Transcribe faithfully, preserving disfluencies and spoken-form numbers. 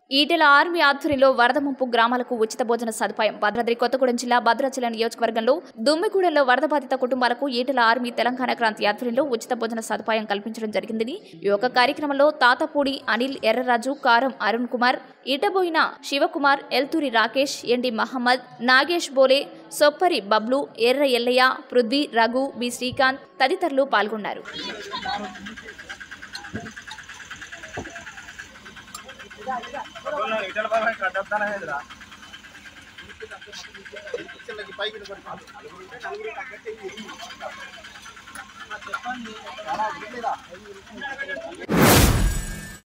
Etela army ఆధ్వర్యంలో వరద ముంపు గ్రామాలకు ఉచిత భోజన సదుపాయం. భద్రాద్రి కొత్తగూడెం జిల్లా భద్రాచలం నియోజకవర్గంలో దుమ్మిగూడెంలో వరద బాధిత కుటుంబాలకు ఈటెల ఆర్మీ తెలంగాణ క్రాంతి ఆధ్వర్యంలో ఉచిత భోజన సదుపాయం కల్పించడం జరిగిందని ఈ యొక్క కార్యక్రమంలో తాతపూడి అనిల్, ఎర్రరాజు, కారం అరుణ్ కుమార్, ఇటబోయిన శివకుమార్, ఎల్తూరి రాకేష్, ఎండి మహమ్మద్, నాగేష్ బోలే, సొప్పరి బబ్లు, ఎర్ర ఎల్లయ్య, పృథ్వీ, రఘు, బి శ్రీకాంత్ తదితరులు పాల్గొన్నారు. చెప్పండి.